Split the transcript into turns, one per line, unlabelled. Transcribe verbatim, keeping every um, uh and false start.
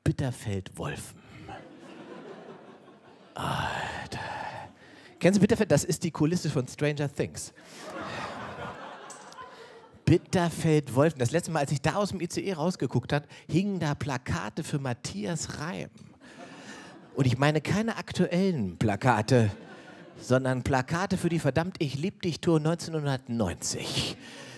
Bitterfeld-Wolfen. Alter. Kennst du Bitterfeld? Das ist die Kulisse von Stranger Things. Bitterfeld-Wolfen. Das letzte Mal, als ich da aus dem I C E rausgeguckt habe, hingen da Plakate für Matthias Reim. Und ich meine keine aktuellen Plakate, sondern Plakate für die verdammt Ich lieb dich Tour neunzehnhundertneunzig.